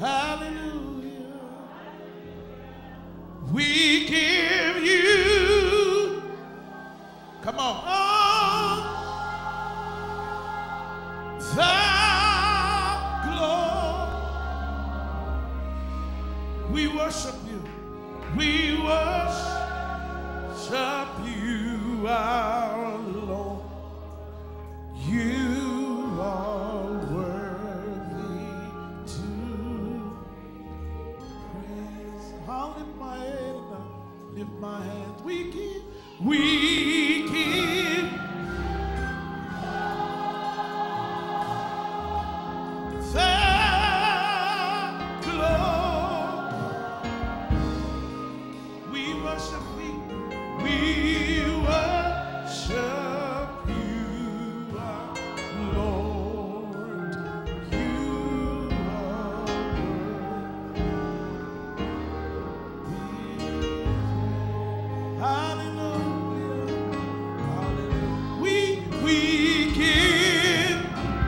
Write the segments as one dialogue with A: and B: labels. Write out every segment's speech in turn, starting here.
A: Hallelujah. We give you, come on, the glory. We worship you. We worship you, our Lord. You are worthy to praise. I'll lift my head and I'll lift my hands. We give the glory. We worship you. We worship you, our Lord. You are worthy. Hallelujah. Hallelujah. We give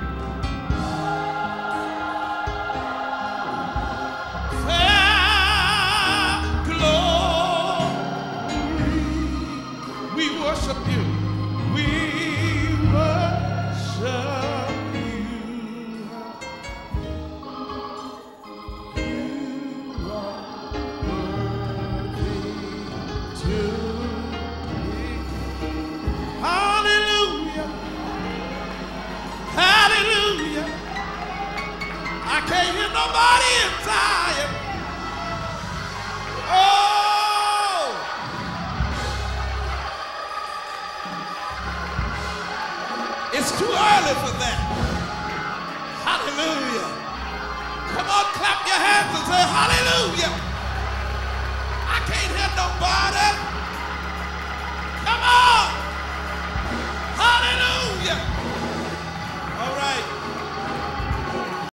A: the glory. We worship you. We worship you. You are worthy to be. Hallelujah. Hallelujah. I can't hear nobody inside. Oh! It's too early for that. Hallelujah. Come on, clap your hands and say hallelujah.